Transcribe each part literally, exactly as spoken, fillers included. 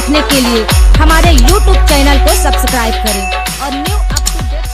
देखने के लिए हमारे यूट्यूब चैनल को सब्सक्राइब करें और न्यू अप टू डेट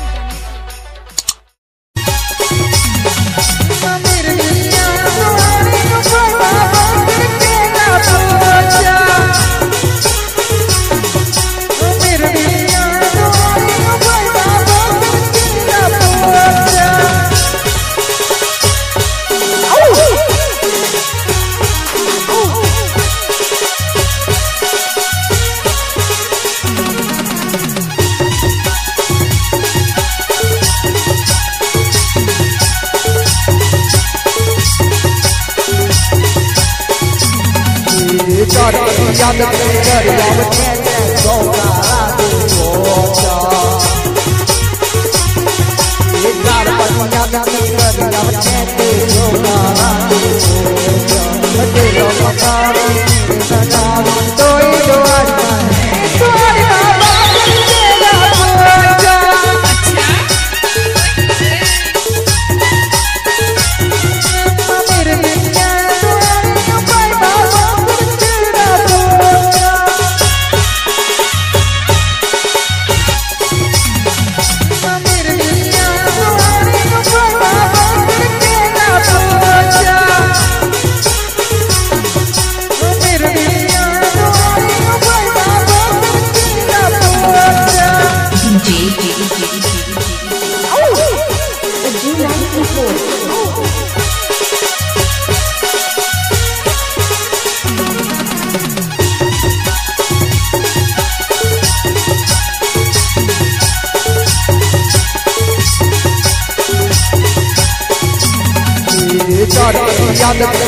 याद कर याद सोगा दूचा ये कार पर याद कर याद सोगा दूचा तेरे मकार सदा तो ही दुआ तोरी बाबा तेरा दूचा मेरे मियां भाई बाबा याद